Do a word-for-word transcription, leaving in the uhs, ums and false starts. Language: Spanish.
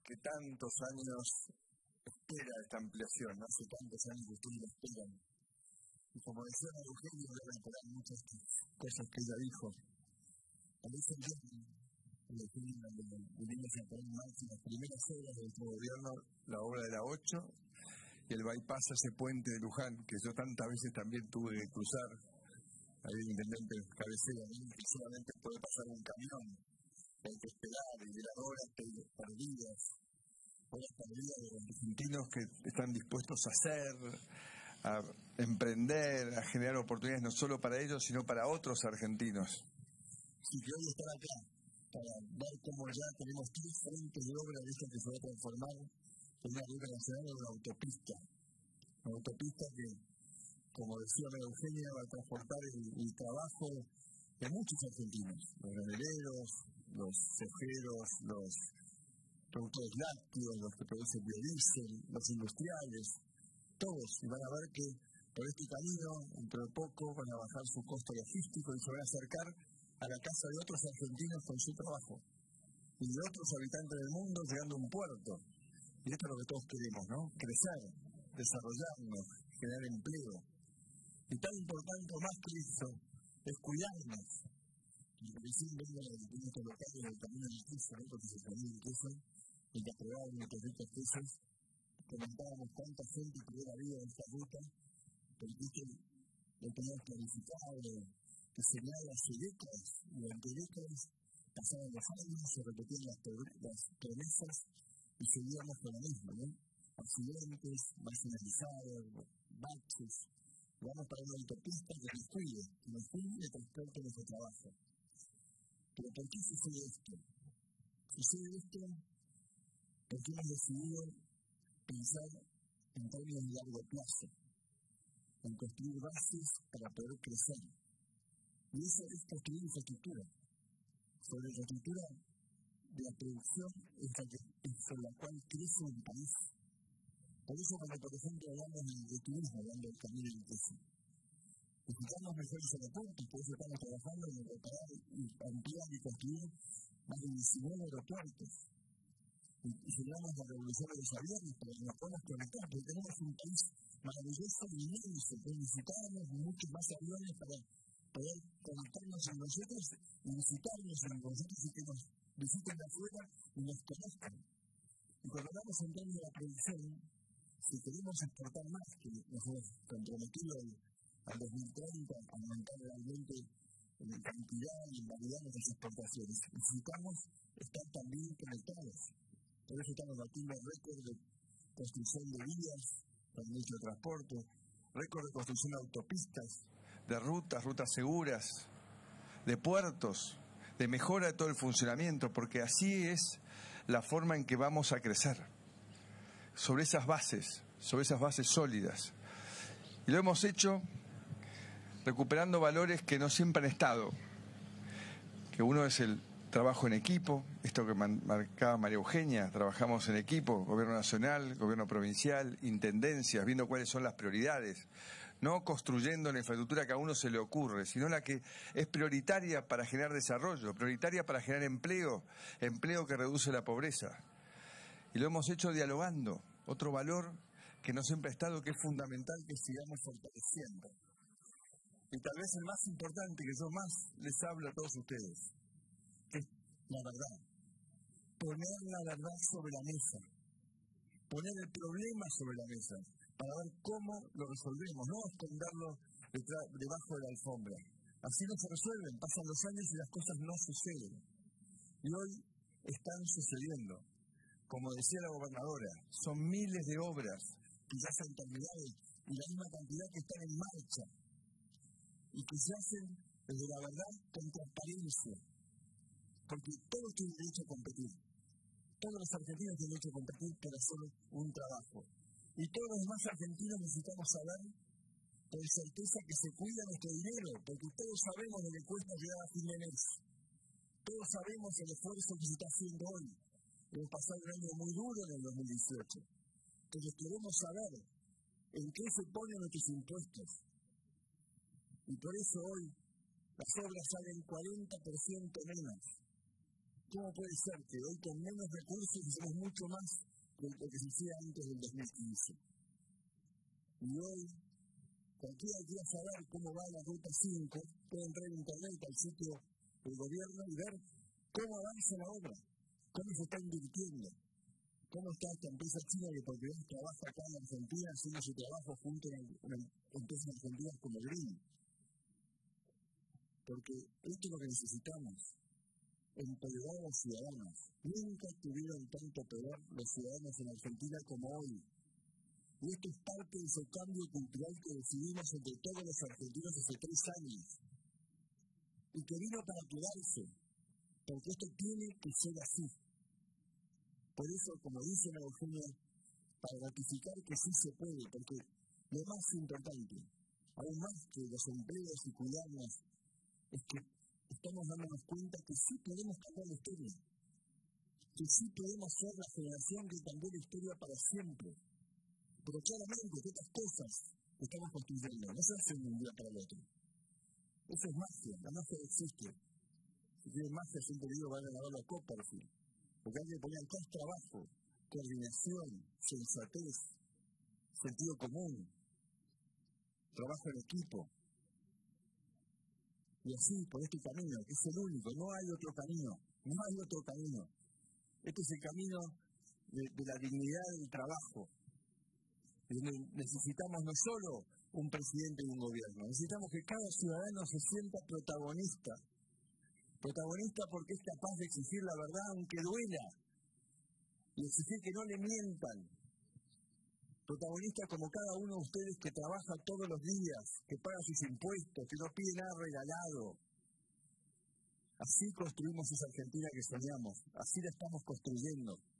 que tantos años espera esta ampliación, ¿no? Hace tantos años que ustedes la esperan. Y como decía Eugenio, voy a reiterar muchas cosas que ella dijo. Parece bien, Eugenio, cuando vinimos a poner en marcha las primeras obras de nuestro gobierno, la obra de la ocho y el bypass a ese puente de Luján, que yo tantas veces también tuve que cruzar. Ahí el intendente cabecera, que solamente puede pasar un camión, hay que esperar y las horas perdidas, horas perdidas de los argentinos que están dispuestos a hacer, a emprender, a generar oportunidades no solo para ellos, sino para otros argentinos. Así que hoy estar acá, para ver cómo ya tenemos tres frentes de obra de esto que se va a transformar en una ruta nacional en una autopista. Una autopista que, como decía Eugenia, va a transportar el, el trabajo de muchos argentinos, los ganaderos, los sojeros, los productores lácteos, los que producen biodiesel, los industriales, todos, y van a ver que por este camino, dentro de poco, van a bajar su costo logístico y se van a acercar a la casa de otros argentinos con su trabajo, y de otros habitantes del mundo llegando a un puerto. Y esto es lo que todos queremos, ¿no? Crecer, desarrollarnos, generar empleo. Y tan importante o más que eso es cuidarnos. Y recién vengo de nuestros locales del camino del queso, ¿no? Porque se camina el queso, el que aprobaron nuestros ricos quesos, comentábamos cuánta gente que la vida en esta ruta, porque esto lo teníamos planificado, que se me hace décadas, y durante décadas pasaban los años, se repetían las, las promesas y seguíamos con lo mismo, ¿no? Accidentes, marginalizados, baches. Vamos para una autopista que nos cuide, que nos cuide y transporte nuestro trabajo. Pero ¿por qué sucede esto? Sucede esto porque hemos decidido pensar en términos de largo plazo, en construir bases para poder crecer. Y eso es construir infraestructura. Sobre la infraestructura de la producción es la que, sobre la cual crece un país. Por eso cuando, por ejemplo, hablamos de, de turismo, hablando del camino del queso, necesitamos mejores aeropuertos, por eso estamos trabajando en reparar y ampliar y construir más de diecinueve aeropuertos. Y, y generamos la revolución de los aviones para que nos podamos conectar, porque tenemos un país maravilloso y inmenso, que necesitamos muchos más aviones para poder conectarnos en nosotros y visitarnos en nosotros y que nos visiten de afuera y nos conozcan. Y cuando hablamos en términos de la producción, si queremos exportar más, que nos hemos comprometido al, al dos mil treinta, a aumentar realmente en cantidad y en variedad nuestras exportaciones, necesitamos estar también conectados. Por eso estamos batiendo récord de construcción de vías, con mucho transporte, récord de construcción de autopistas, de rutas, rutas seguras, de puertos, de mejora de todo el funcionamiento, porque así es la forma en que vamos a crecer, sobre esas bases, sobre esas bases sólidas. Y lo hemos hecho recuperando valores que no siempre han estado, que uno es el trabajo en equipo, esto que marcaba María Eugenia, trabajamos en equipo, gobierno nacional, gobierno provincial, intendencias, viendo cuáles son las prioridades, no construyendo la infraestructura que a uno se le ocurre, sino la que es prioritaria para generar desarrollo, prioritaria para generar empleo, empleo que reduce la pobreza. Y lo hemos hecho dialogando, otro valor que no siempre ha estado, que es fundamental que sigamos fortaleciendo. Y tal vez el más importante que yo más les hablo a todos ustedes, que es la verdad. Poner la verdad sobre la mesa, poner el problema sobre la mesa, para ver cómo lo resolvemos, no esconderlo debajo de la alfombra. Así no se resuelven, pasan los años y las cosas no suceden. Y hoy están sucediendo. Como decía la gobernadora, son miles de obras que ya se han terminado y la misma cantidad que están en marcha y que se hacen desde la verdad con transparencia, porque todos tienen derecho a competir, todos los argentinos tienen derecho a competir por hacer un trabajo y todos los demás argentinos necesitamos saber con certeza que se cuida nuestro dinero, porque todos sabemos lo que cuesta llegar a fin de mes, todos sabemos el esfuerzo que se está haciendo hoy. Hemos pasado un año muy duro en el dos mil dieciocho. Entonces queremos saber en qué se ponen nuestros impuestos. Y por eso hoy las obras salen cuarenta por ciento menos. ¿Cómo puede ser que hoy con menos recursos hicimos mucho más de lo que se hacía antes del dos mil quince? Y hoy, cualquiera quiera saber cómo va la Ruta cinco, puede entrar en internet al sitio del gobierno y ver cómo avanza la obra, cómo se está invirtiendo, cómo está esta empresa china que por primera vez trabaja acá en Argentina haciendo su trabajo junto a empresas argentinas como Green. Porque esto es lo que necesitamos. Empoderar a los ciudadanos. Nunca tuvieron tanto poder los ciudadanos en Argentina como hoy. Y esto es parte de ese cambio cultural que decidimos entre todos los argentinos hace tres años. Y que vino para quedarse. Porque esto tiene que ser así. Por eso, como dice la Eugenia, para ratificar que sí se puede, porque lo más importante, aún más que los empleos y cuidarnos, es que estamos dándonos cuenta que sí podemos cambiar la historia, que sí podemos ser la generación que cambió la historia para siempre. Pero claramente, que estas cosas que estamos construyendo no se hacen de un día para el otro. Eso es magia, la magia existe. Si tiene magia, siempre digo, van a ganarlo a Copperfield. Porque hay que poner acá trabajo, coordinación, sensatez, sentido común, trabajo en equipo. Y así, por este camino, que es el único, no hay otro camino, no hay otro camino. Este es el camino de, de la dignidad del trabajo, donde necesitamos no solo un presidente y un gobierno, necesitamos que cada ciudadano se sienta protagonista. Protagonista porque es capaz de exigir la verdad aunque duela, y exigir que no le mientan. Protagonista como cada uno de ustedes que trabaja todos los días, que paga sus impuestos, que no pide nada regalado. Así construimos esa Argentina que soñamos, así la estamos construyendo.